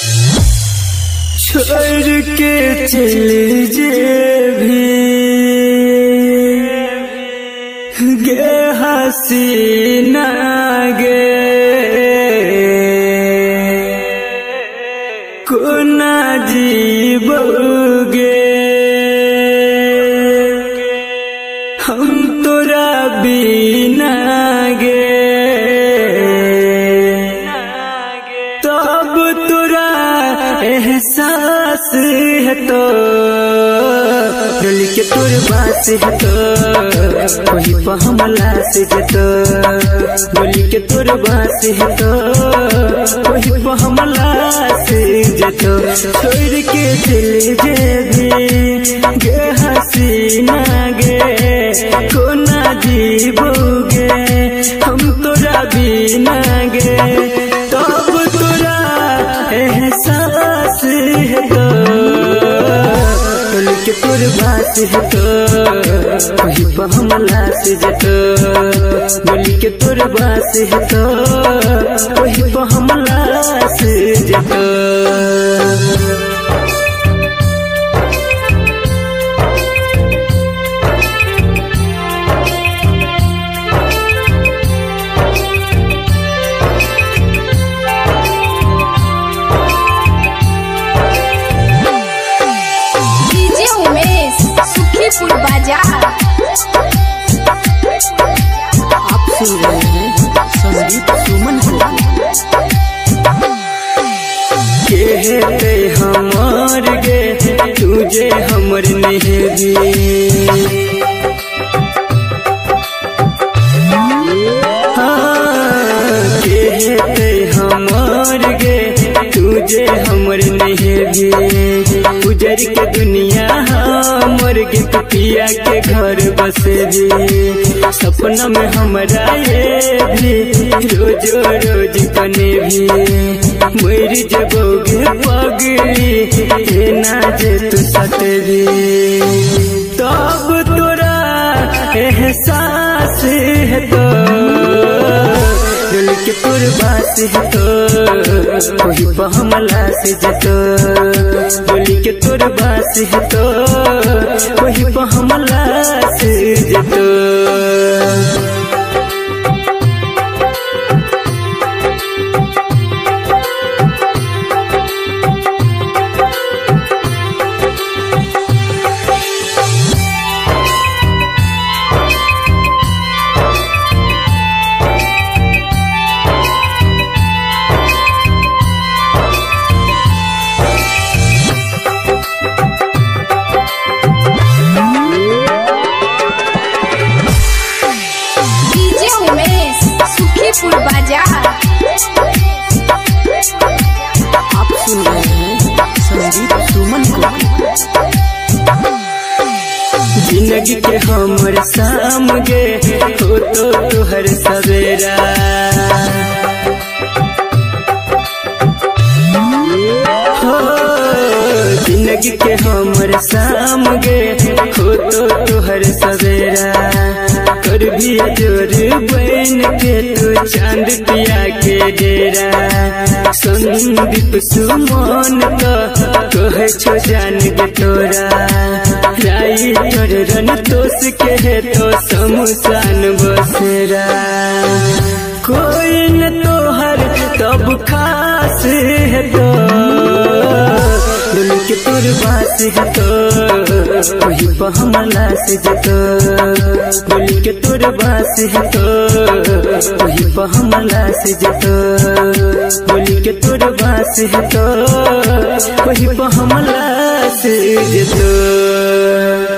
छोड़ के चले जे भी गे हसीना गे कोना जीवोगे हम तोरा बिना गे तब तोरा एहसास है तो डोली के तोर बास है तो वही पर हमला से जतो डोली के तोर बास है तो वही पर हमला से जतो छोड़ के चले जे भी गे हसीना गे कोना जीवोगे हम तोरा बिना गे तब तोरा एहसास है तो डोली के तोर बास है तो वही पर हमला से जतो डोली के तोर बास है तो वही पर हमला से जतो बाजार आप सुन रहे हैं संदीप सुमन को कहते हमार गे तुझे हमर नहीं कहते हमार गे तुझे हमर नहीं गुजर के दुनिया हमर के पिया के घर बसे भी सपना में हमरा ये भी रोज रोज कने भी मर जबोगे पगली ना जे तू सते भी तब तोरा एहसास है तो डोली के तोर बास है तो वही पर हमला से जतो डोली के तोर बास है तो वही पर हमला से जतो बाजार आप सुन रहे हैं संदीप सुमन को जिंदगी के हमर शाम गे हो तो तुहर सवेरा हो जिंदगी के हमर शाम गे हो तो तुहर सवेरा कर भी जोर बन के तू चांद पिया के डेरा संदीप सुमन का कहे छो जान गे तोरा राई तोर रन तोस के है तो शमशान बसेरा कोई न तोहर तब खास है तो डोली के तोर बास है तो वही पर हमला से जतो डोली के तोर बास है तो वही पर हमला से जतो डोली के तोर बास है तो वही पर हमला से जतो।